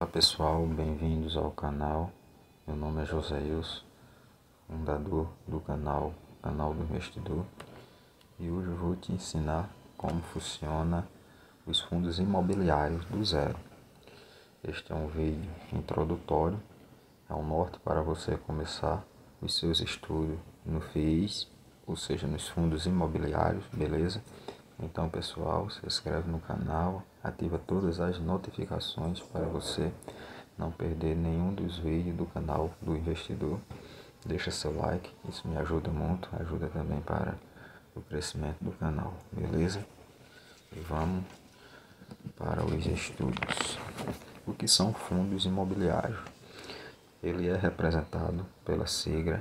Olá pessoal, bem-vindos ao canal. Meu nome é Joséilson, fundador do canal do Investidor, e hoje eu vou te ensinar como funciona os fundos imobiliários do zero. Este é um vídeo introdutório, é um norte para você começar os seus estudos no FIIs, ou seja, nos fundos imobiliários, beleza? Então pessoal, se inscreve no canal, ativa todas as notificações para você não perder nenhum dos vídeos do canal do investidor. Deixa seu like, isso me ajuda muito, ajuda também para o crescimento do canal, beleza? E vamos para os estudos. O que são fundos imobiliários? Ele é representado pela sigla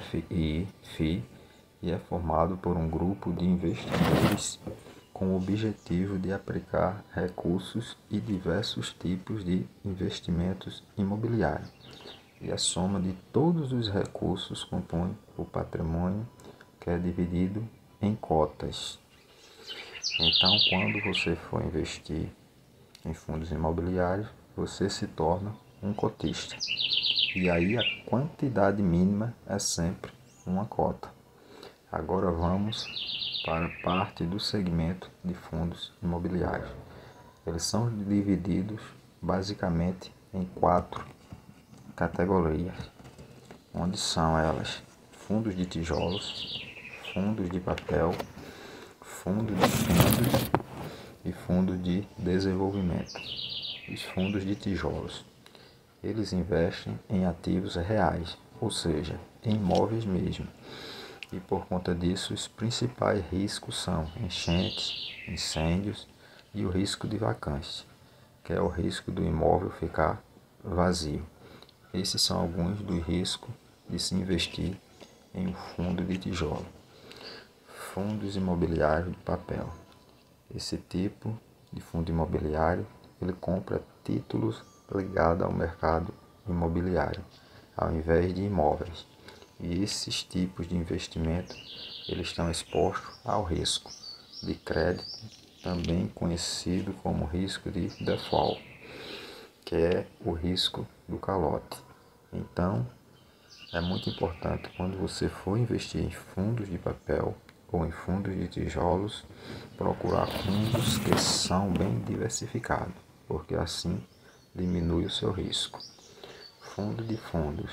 FII e é formado por um grupo de investidores com o objetivo de aplicar recursos e diversos tipos de investimentos imobiliários. E a soma de todos os recursos compõe o patrimônio, que é dividido em cotas. Então, quando você for investir em fundos imobiliários, você se torna um cotista. E aí a quantidade mínima é sempre uma cota. Agora vamos para a parte do segmento de fundos imobiliários. Eles são divididos basicamente em 4 categorias, onde são elas: fundos de tijolos, fundos de papel, fundos de fundos e fundos de desenvolvimento. Os fundos de tijolos, eles investem em ativos reais, ou seja, em imóveis mesmo. E por conta disso, os principais riscos são enchentes, incêndios e o risco de vacância, que é o risco do imóvel ficar vazio. Esses são alguns dos riscos de se investir em um fundo de tijolo. Fundos imobiliários de papel. Esse tipo de fundo imobiliário, ele compra títulos ligados ao mercado imobiliário, ao invés de imóveis. E esses tipos de investimento, eles estão expostos ao risco de crédito, também conhecido como risco de default, que é o risco do calote. Então, é muito importante quando você for investir em fundos de papel ou em fundos de tijolos, procurar fundos que são bem diversificados, porque assim diminui o seu risco. Fundo de fundos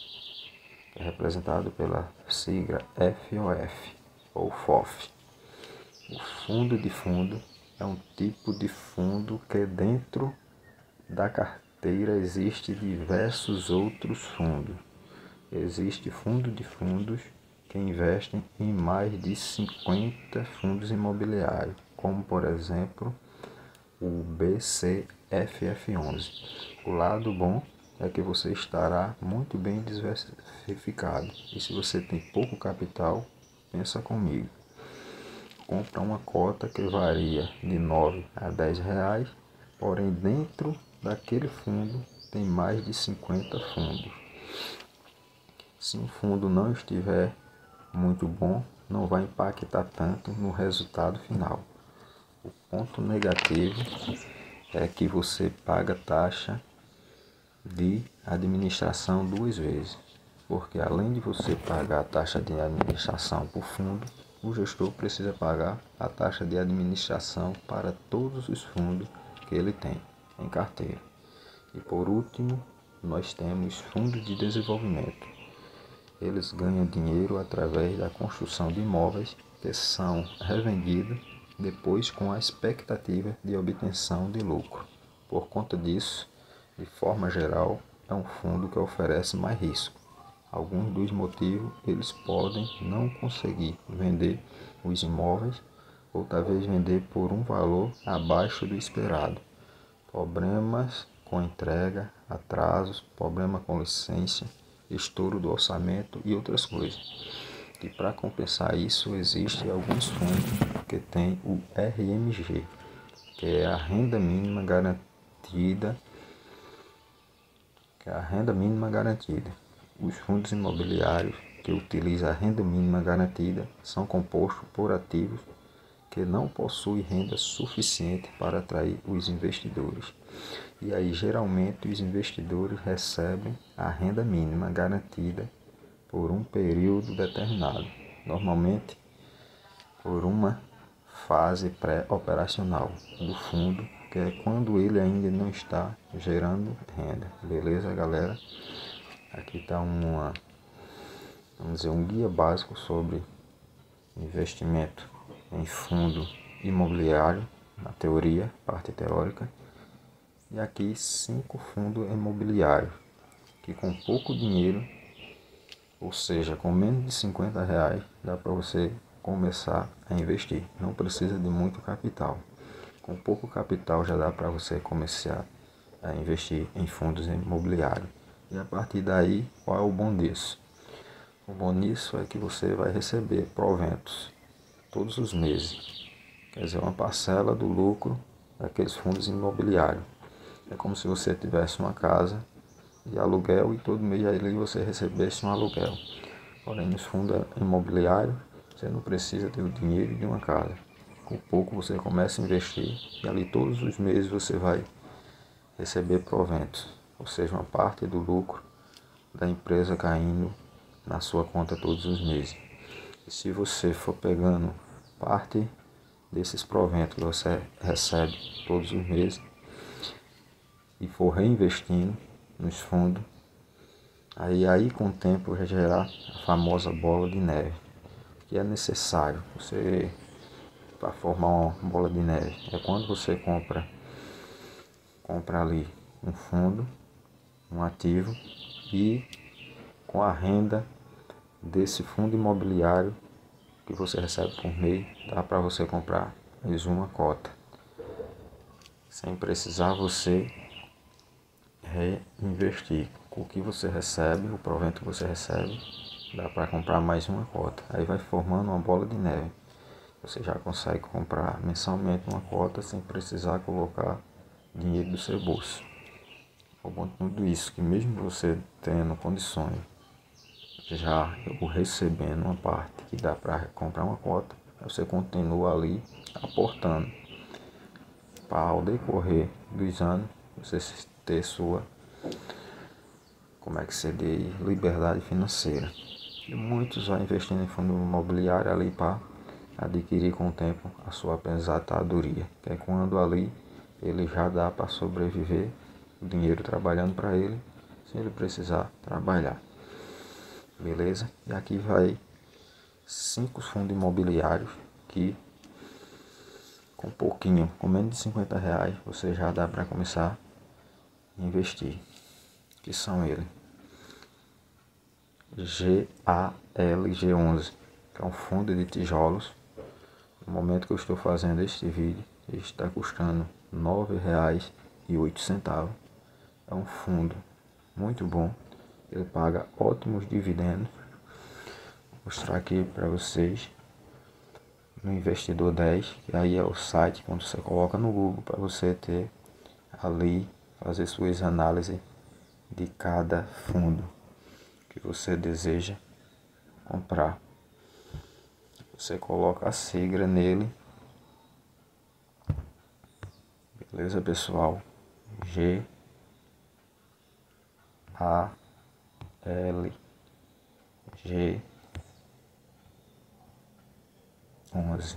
é representado pela sigla FOF ou FOF. O fundo de fundo é um tipo de fundo que dentro da carteira existe diversos outros fundos. Existe fundo de fundos que investem em mais de 50 fundos imobiliários, como por exemplo o BCFF11. O lado bom é que você estará muito bem diversificado. E se você tem pouco capital, pensa comigo. Compra uma cota que varia de 9 a 10 reais, porém dentro daquele fundo tem mais de 50 fundos. Se um fundo não estiver muito bom, não vai impactar tanto no resultado final. O ponto negativo é que você paga taxa de administração 2 vezes, porque além de você pagar a taxa de administração por fundo, o gestor precisa pagar a taxa de administração para todos os fundos que ele tem em carteira. E por último, nós temos fundos de desenvolvimento. Eles ganham dinheiro através da construção de imóveis que são revendidos depois com a expectativa de obtenção de lucro. Por conta disso, de forma geral, é um fundo que oferece mais risco. Alguns dos motivos, eles podem não conseguir vender os imóveis ou talvez vender por um valor abaixo do esperado. Problemas com entrega, atrasos, problema com licença, estouro do orçamento e outras coisas. E para compensar isso, existem alguns fundos que têm o RMG, que é a renda mínima garantida. Os fundos imobiliários que utilizam a renda mínima garantida são compostos por ativos que não possuem renda suficiente para atrair os investidores. E aí geralmente os investidores recebem a renda mínima garantida por um período determinado, normalmente por uma fase pré-operacional do fundo, que é quando ele ainda não está gerando renda. Beleza, galera? Aqui está vamos dizer, um guia básico sobre investimento em fundo imobiliário, na teoria, parte teórica. E aqui 5 fundos imobiliários, que com pouco dinheiro, ou seja, com menos de R$ 50, dá para você começar a investir. Não precisa de muito capital. Com pouco capital já dá para você começar a investir em fundos imobiliários. E a partir daí, qual é o bom disso? O bom disso é que você vai receber proventos todos os meses. Quer dizer, uma parcela do lucro daqueles fundos imobiliários. É como se você tivesse uma casa de aluguel e todo mês ali você recebesse um aluguel. Porém, nos fundos imobiliários, você não precisa ter o dinheiro de uma casa. Com pouco você começa a investir e ali todos os meses você vai receber proventos, ou seja, uma parte do lucro da empresa caindo na sua conta todos os meses. E se você for pegando parte desses proventos que você recebe todos os meses e for reinvestindo nos fundos, aí com o tempo vai gerar a famosa bola de neve, que é necessário você para formar uma bola de neve. É quando você compra ali um fundo, um ativo, e com a renda desse fundo imobiliário que você recebe por mês, dá para você comprar mais uma cota, sem precisar você reinvestir. Com o que você recebe, o provento que você recebe, dá para comprar mais uma cota. Aí vai formando uma bola de neve. Você já consegue comprar mensalmente uma cota sem precisar colocar dinheiro do seu bolso. O bom de tudo isso, que mesmo você tendo condições, já eu recebendo uma parte que dá para comprar uma cota, você continua ali aportando para ao decorrer dos anos você ter sua, como é que se diz, liberdade financeira. E muitos vão investindo em fundo imobiliário ali para adquirir com o tempo a sua aposentadoria, que é quando ali ele já dá para sobreviver, o dinheiro trabalhando para ele, sem ele precisar trabalhar. Beleza? E aqui vai 5 fundos imobiliários que com pouquinho, com menos de R$ 50, você já dá para começar a investir. Que são eles: GALG11, que é um fundo de tijolos. No momento que eu estou fazendo este vídeo, ele está custando R$ 9,08. É um fundo muito bom, ele paga ótimos dividendos. Vou mostrar aqui para vocês no Investidor 10, que aí é o site quando você coloca no Google para você ter ali, fazer suas análises de cada fundo que você deseja comprar. Você coloca a sigla nele, beleza, pessoal? GALG11.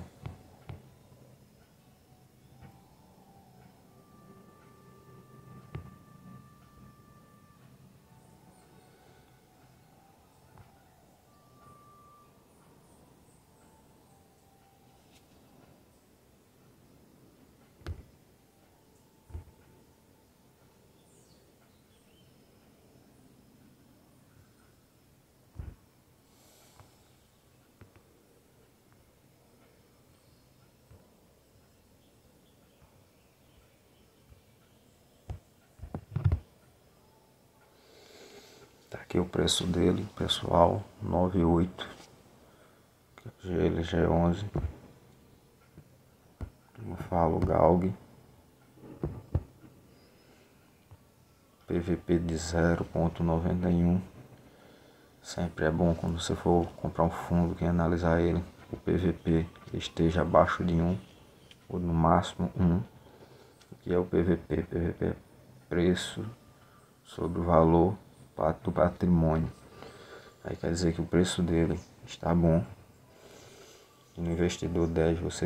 Tá aqui o preço dele, pessoal, 98. GLG11. Eu falo GALG. PVP de 0,91. Sempre é bom quando você for comprar um fundo que analisar ele, o PVP esteja abaixo de 1 ou no máximo 1. que é o PVP. PVP é preço sobre o valor do patrimônio. Aí quer dizer que o preço dele está bom. E no Investidor 10 você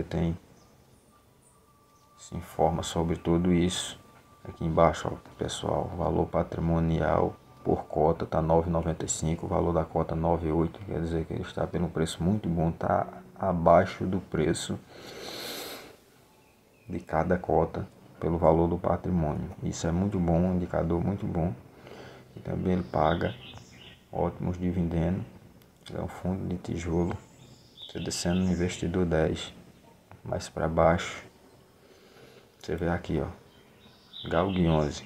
se informa sobre tudo isso. Aqui embaixo, ó, pessoal, valor patrimonial por cota está R$ 9,95, o valor da cota R$ 9,8, quer dizer que ele está pelo preço muito bom, está abaixo do preço de cada cota pelo valor do patrimônio. Isso é muito bom, um indicador muito bom. E também ele paga ótimos dividendos. É um fundo de tijolo. Você descendo no Investidor 10, mais para baixo, você vê aqui, ó, Galg 11,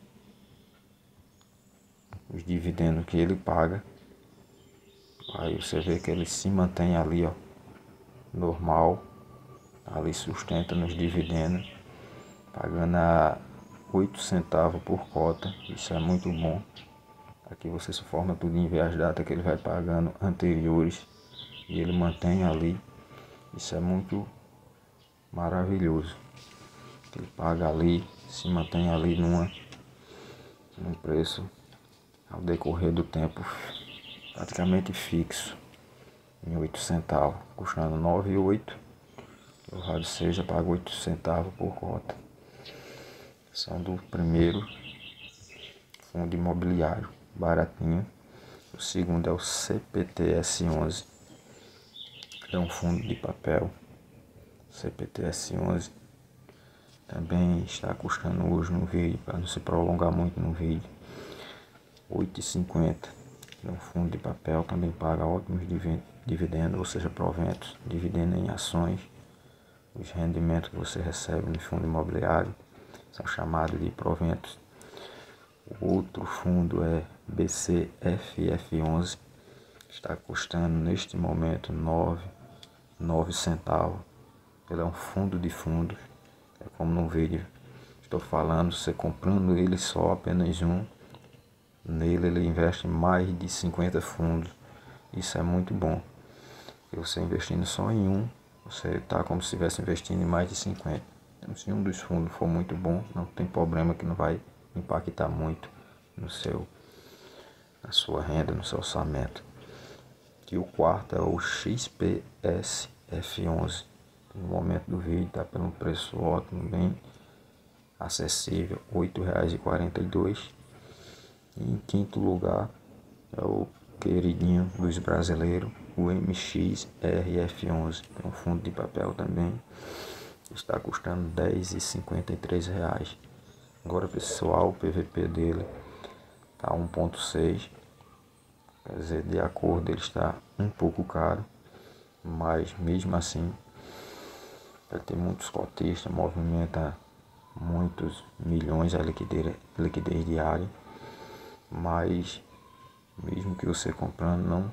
os dividendos que ele paga. Aí você vê que ele se mantém ali, ó, normal, ali sustenta nos dividendos, pagando a 8 centavos por cota. Isso é muito bom. Aqui você se forma tudo em ver as datas que ele vai pagando anteriores e ele mantém ali. Isso é muito maravilhoso. Ele paga ali, se mantém ali num preço ao decorrer do tempo praticamente fixo, em 8 centavos, custando 9,8. Louvado seja, paga 8 centavos por cota. São do primeiro fundo imobiliário, baratinho. O segundo é o CPTS11. É um fundo de papel. CPTS11 também está custando hoje no vídeo, para não se prolongar muito no vídeo, R$ 8,50. É um fundo de papel, também paga ótimos dividendos, ou seja, proventos, dividendos em ações. Os rendimentos que você recebe no fundo imobiliário são chamados de proventos. O outro fundo é BCFF11, está custando neste momento 9 centavos. Ele é um fundo de fundos, é como no vídeo estou falando, você comprando ele só, apenas um, nele ele investe em mais de 50 fundos. Isso é muito bom, porque você investindo só em um, você está como se estivesse investindo em mais de 50. Então, se um dos fundos for muito bom, não tem problema, que não vai impactar muito na sua renda, no seu orçamento. E o quarto é o XPSF11. No momento do vídeo está pelo preço ótimo, bem acessível, R$ 8,42. E em quinto lugar é o queridinho dos brasileiros, o MXRF11. É um fundo de papel também, está custando R$ 10,53. Agora pessoal, o PVP dele está 1,6, quer dizer, de acordo ele está um pouco caro, mas mesmo assim ele tem muitos cotistas, movimenta muitos milhões a liquidez diária, mas mesmo que você comprando, não,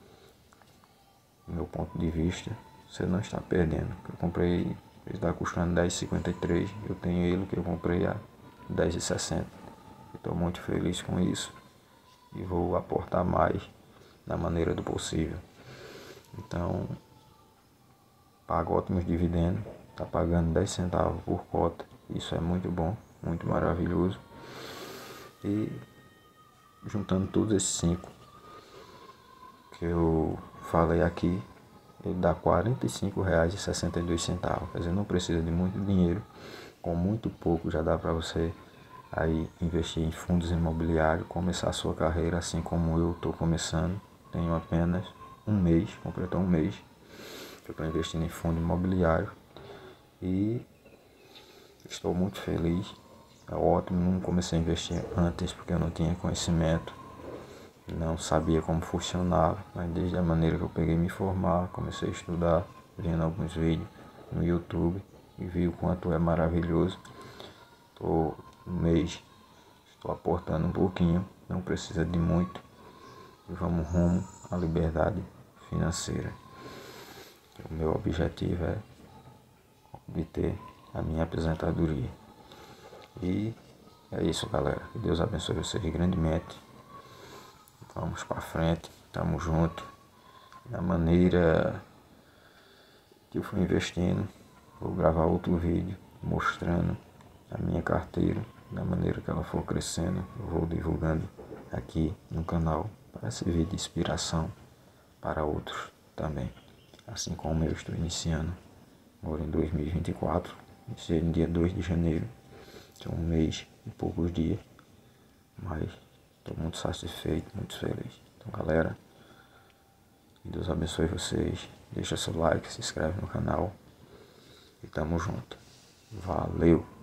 do meu ponto de vista, você não está perdendo. Eu comprei, ele está custando R$ 10,53, eu tenho ele que eu comprei a R$ 10,60. Estou muito feliz com isso e vou aportar mais da maneira do possível. Então, paga ótimos dividendos, está pagando 10 centavos por cota. Isso é muito bom, muito maravilhoso. E juntando todos esses 5 que eu falei aqui, ele dá R$ 45,62. Quer dizer, não precisa de muito dinheiro, com muito pouco já dá para você aí investir em fundos imobiliários, começar a sua carreira assim como eu estou começando. Tenho apenas um mês, completou um mês que eu estou investindo em fundo imobiliário e estou muito feliz. É ótimo, não comecei a investir antes porque eu não tinha conhecimento, não sabia como funcionava, mas desde a maneira que eu peguei me informar, comecei a estudar, vendo alguns vídeos no YouTube e vi o quanto é maravilhoso. Estou no mês, estou aportando um pouquinho, não precisa de muito e vamos rumo à liberdade financeira. O meu objetivo é obter a minha aposentadoria. E é isso, galera. Que Deus abençoe vocês grandemente. Vamos para frente, tamo junto. Da maneira que eu fui investindo, vou gravar outro vídeo mostrando a minha carteira, da maneira que ela for crescendo, eu vou divulgando aqui no canal para servir de inspiração para outros também. Assim como eu estou iniciando agora em 2024, iniciei no dia 2 de janeiro, são um mês e poucos dias, mas estou muito satisfeito, muito feliz. Então, galera, que Deus abençoe vocês, deixa seu like, se inscreve no canal e tamo junto. Valeu!